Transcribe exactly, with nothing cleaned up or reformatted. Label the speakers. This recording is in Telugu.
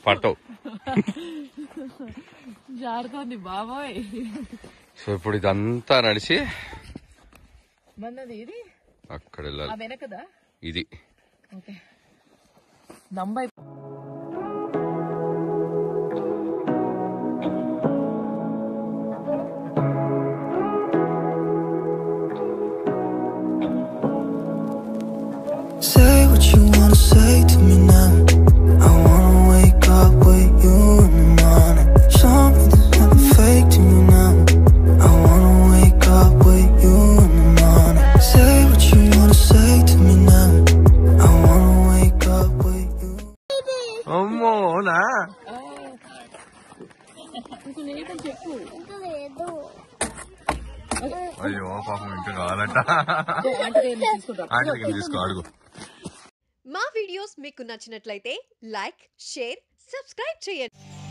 Speaker 1: పట్టవు
Speaker 2: జారుతోంది బాబోయ్.
Speaker 1: సో ఇప్పుడు ఇదంతా నడిచి
Speaker 2: మనది ఇది
Speaker 1: అక్కడ వెళ్ళాలి.
Speaker 2: వెనకదా
Speaker 1: ఇది
Speaker 2: ఓకే నంబై.
Speaker 3: Say what you wanna say to me now. I wanna wake up with you in the morning. Show me there's nothing fake to me now. I wanna wake up with you in the morning. Say what you wanna say to me now. I wanna wake up with you.
Speaker 1: అమ్మో నా
Speaker 2: చెప్పు.
Speaker 1: అయ్యో పాపం ఇంకా కావాలంట. ఆంటీకి తీసుకో అడుగు.
Speaker 4: మా వీడియోస్ మీకు నచ్చినట్లయితే లైక్, షేర్, సబ్స్క్రైబ్ చేయండి.